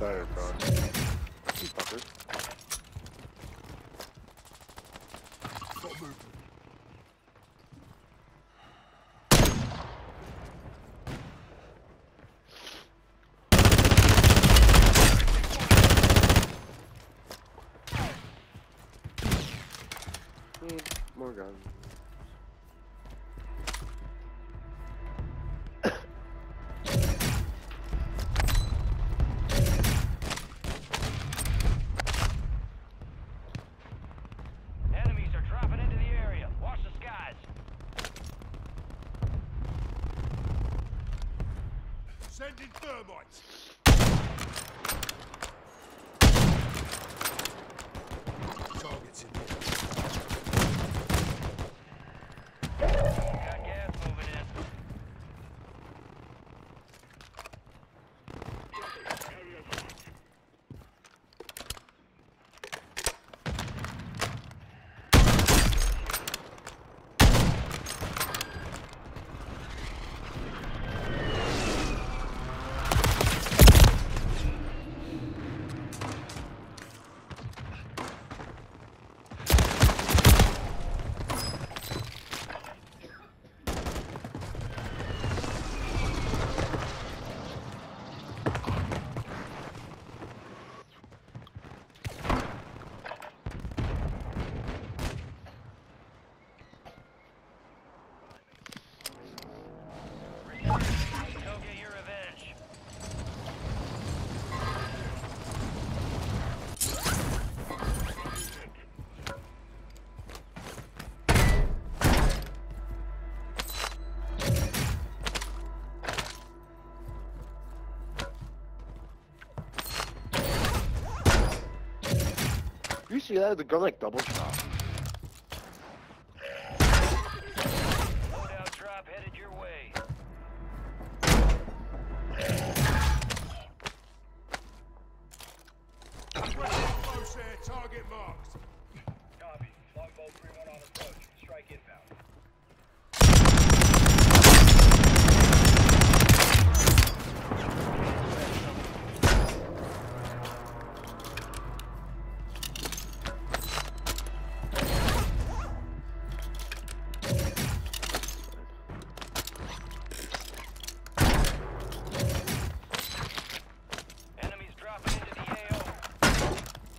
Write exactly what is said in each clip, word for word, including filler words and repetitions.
tire car. You fucker. Got movement. Need more guns. Enemies are dropping into the area. Watch the skies. Sending thermites. Targets in there. Got gas moving in. Go get your revenge. You see that? The gun like double shot. Loadout drop headed your way. Close air, target marked. Copy. Longbow three one on approach. Strike inbound. Enemies dropping into the A O.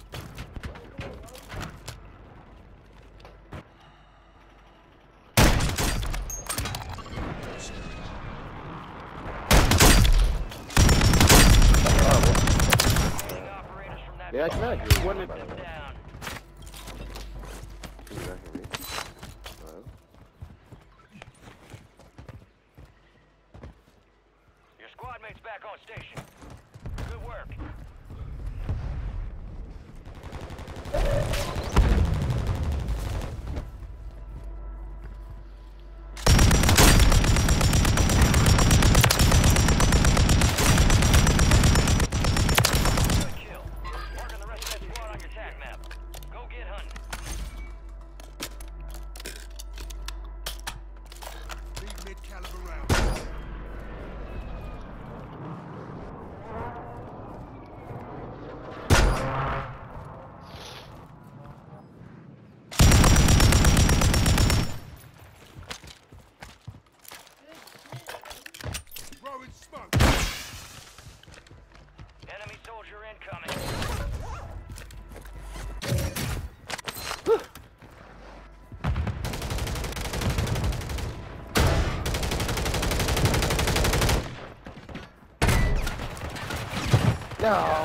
Getting operators from that Yeah, I can actually wonder about them that. down. Can you not hear me? Hello? Your squad mate's back on station. Good work. Good kill. Marking the rest of that squad on your tac map. Go get hunting. Need mid-caliber rounds. Throwing smoke. Enemy soldier incoming. No!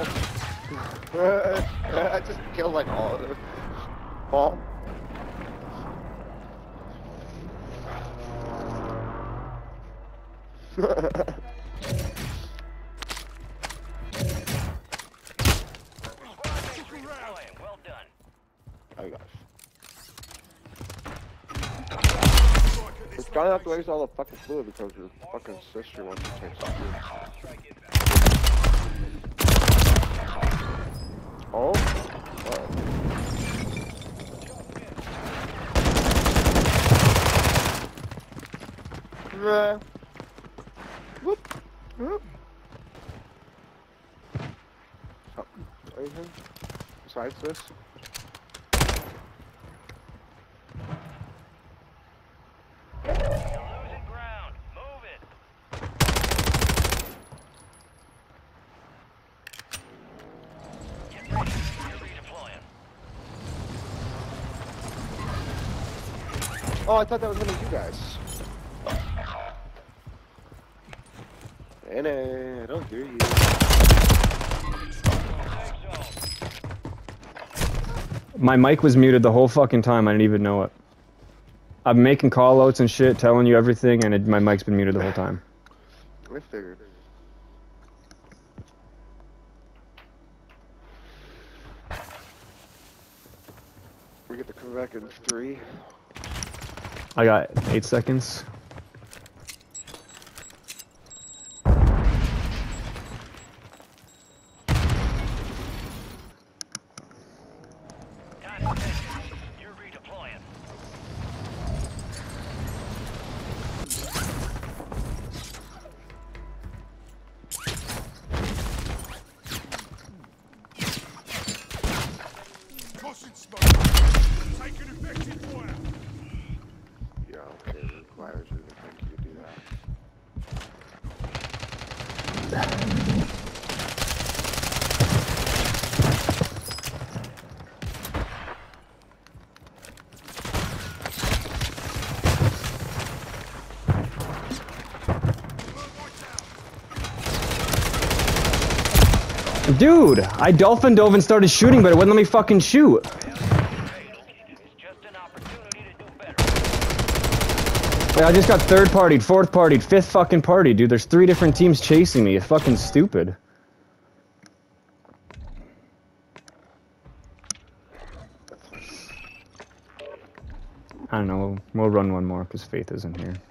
I just killed like all of them. All? Squad mates redeploying. Well done. Oh gosh. Strike at this It's trying not to location. waste all the fucking fluid because your fucking sister wants to take something. Strike inbound. Oh? What? Nah. Whoop. Whoop. anything besides this? You're losing ground. Move it. Get ready. You're redeploying. Oh, I thought that was one of you guys. And I don't hear you. My mic was muted the whole fucking time. I didn't even know it. I'm making call outs and shit, telling you everything, and it, my mic's been muted the whole time. I figured. We get to come back in three. I got eight seconds. You're redeploying. Tossing smoke. Taking effective fire. Yeah, okay, it requires you to think you could do that. Dude, I dolphin dove and started shooting, but it wouldn't let me fucking shoot. It's just an opportunity to do better. Wait, I just got third partied, fourth partied, fifth fucking party, dude. There's three different teams chasing me. It's fucking stupid. I don't know. We'll run one more because Faith isn't here.